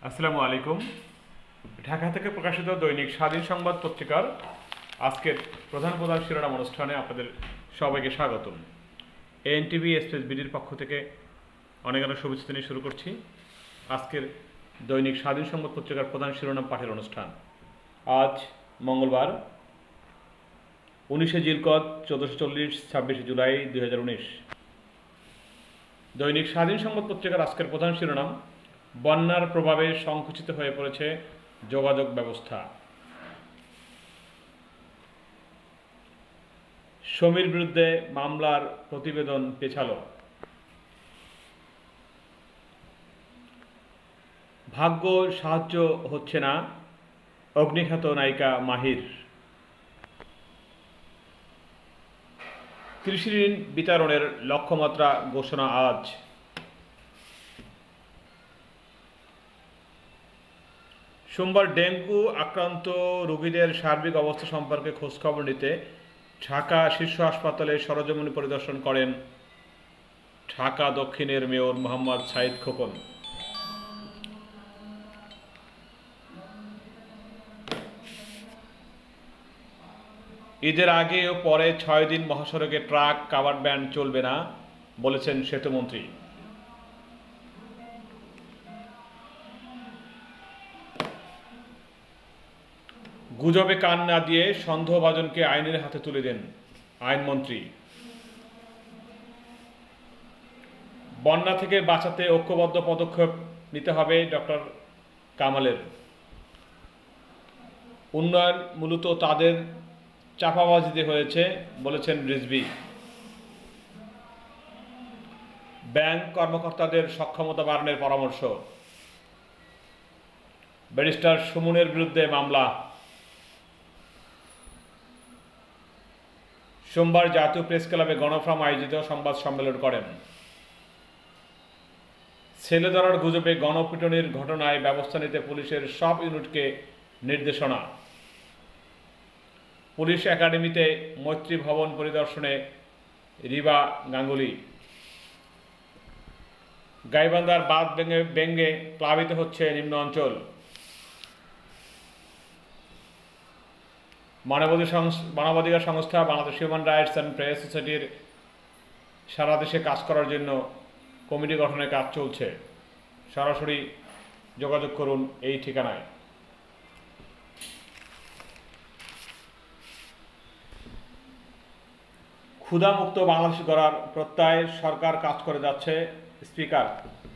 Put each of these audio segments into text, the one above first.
আসসালামু আলাইকুম। ঢাকা থেকে প্রকাশিত দৈনিক স্বাধীন সংবাদ পত্রিকার আজকের প্রধান প্রধান শিরোনাম অনুষ্ঠানে আপনাদের সবাইকে স্বাগতম। এএনটিভি এক্সপ্রেস বিডির পক্ষ থেকে অনেক অনেক শুভেচ্ছা নিয়ে শুরু করছি আজকের দৈনিক স্বাধীন সংবাদ পত্রিকার প্রধান শিরোনাম পাঠের অনুষ্ঠান। আজ মঙ্গলবার 19শে জিলকদ 1440 26 জুলাই 2019। দৈনিক স্বাধীন সংবাদ পত্রিকার আজকের প্রধান শিরোনাম: বন্যার প্রভাবে সংকুচিত হয়ে পড়েছে যোগাযোগ ব্যবস্থা। সমীর বিরুদ্ধে মামলার প্রতিবেদন পেছালো। ভাগ্য সাহায্য হচ্ছে না, অগ্নিখ্যাত নায়িকা মাহির। কৃষি ঋণ বিতরণের লক্ষ্যমাত্রা ঘোষণা আজ। সোমবার ডেঙ্গু আক্রান্ত রোগীদের সার্বিক অবস্থা সম্পর্কে খোঁজখবর নিতে ঢাকা শীর্ষ হাসপাতালে সরেজমিন পরিদর্শন করেন ঢাকা দক্ষিণের মেয়র মোহাম্মদ সাঈদ খোকন। ঈদের আগে ও পরে 6 দিন মহাসড়কে ট্রাক কাভার্ড ভ্যান চলবে না বলেছেন সেতুমন্ত্রী। গুজবে কান না দিয়ে সন্দেহভাজনকে আইনের হাতে তুলে দেন আইনমন্ত্রী। বন্যা থেকে বাঁচাতে ঐক্যবদ্ধ পদক্ষেপ নিতে হবে ডক্টর কামালের। উন্নয়ন মূলত তাদের চাপাবাজিতে হয়েছে বলেছেন রিজভী। ব্যাংক কর্মকর্তাদের সক্ষমতা বাড়ানোর পরামর্শ। ব্যারিস্টার সুমনের বিরুদ্ধে মামলা। সোমবার জাতীয় প্রেস ক্লাবে গণফোরাম আয়োজিত সংবাদ সম্মেলন করেন। ছেলে ধরার গুজবে গণপিটুনির ঘটনায় ব্যবস্থা নিতে পুলিশের সব ইউনিটকে নির্দেশনা। পুলিশ একাডেমিতে মৈত্রী ভবন পরিদর্শনে রিবা গাঙ্গুলি। গাইবান্ধার বাঁধ ভেঙে প্লাবিত হচ্ছে নিম্ন অঞ্চল। মানবাধিকার সংস্থা Bangladesh human rights and press সোসাইটির সারা দেশে কাজ করার জন্য কমিটি গঠনের কাজ চলছে। সরাসরি যোগাযোগ করুন এই ঠিকানায়। ক্ষুধামুক্ত বাংলাদেশ গড়ার প্রত্যয়ে সরকার কাজ করে যাচ্ছে স্পিকার।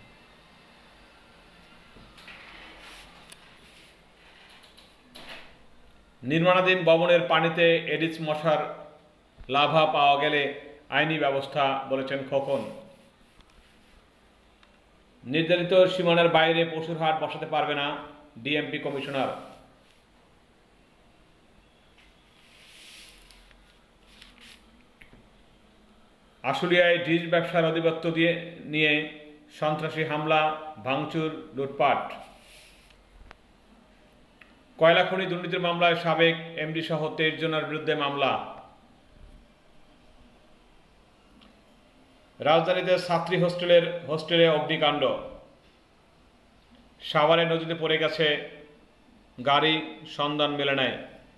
নির্মাণাধীন ভবনের পানিতে এডিস মশার লার্ভা পাওয়া গেলে আইনি ব্যবস্থা বলেছেন খোকন। নির্ধারিত সীমানার বাইরে পশুর হাট বসাতে পারবে না ডিএমপি কমিশনার। আশুলিয়ায় ডিজ ব্যবসার আধিপত্য নিয়ে সন্ত্রাসী হামলা, ভাঙচুর, লুটপাট। কয়লা খনি দুর্নীতির মামলায় সাবেক এমডি সহ 23 জনের বিরুদ্ধে মামলা। রাজধানীতে ছাত্রী হোস্টেলে অগ্নিকাণ্ড। সাভারে নদীতে পড়ে গেছে গাড়ি, সন্ধান মেলে নাই।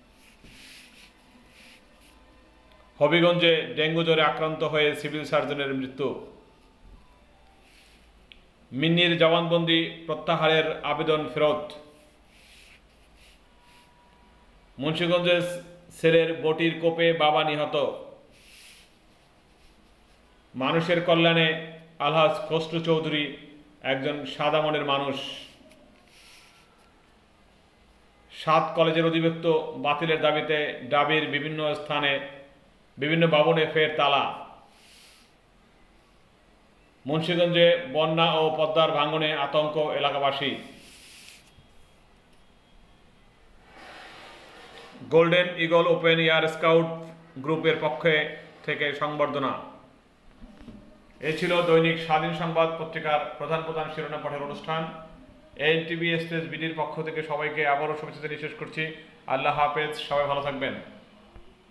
হবিগঞ্জে ডেঙ্গু জ্বরে আক্রান্ত হয়ে সিভিল সার্জনের মৃত্যু। মিন্নির জবানবন্দি প্রত্যাহারের আবেদন ফেরত। মুন্সিগঞ্জের ছেলের বটির কোপে বাবা নিহত। মানুষের কল্যাণে আলহাজ খসরু চৌধুরী একজন সাদা মনের মানুষ। 7 কলেজের অধিভুক্ত বাতিলের দাবিতে ডাবির বিভিন্ন ভবনে ফের তালা। মুন্সিগঞ্জে বন্যা ও পদ্মার ভাঙনে আতঙ্ক এলাকাবাসী। Golden eagle open air scout গ্রুপের পক্ষ থেকে সংবর্ধনা। এ ছিল দৈনিক স্বাধীন সংবাদ পত্রিকার প্রধান প্রধান শিরোনাম পাঠের অনুষ্ঠান। এএনটিভি এক্সপ্রেস বিডির পক্ষ থেকে সবাইকে আবারও শুভেচ্ছা জানিয়ে শেষ করছি। আল্লাহ হাফেজ, সবাই ভালো থাকবেন।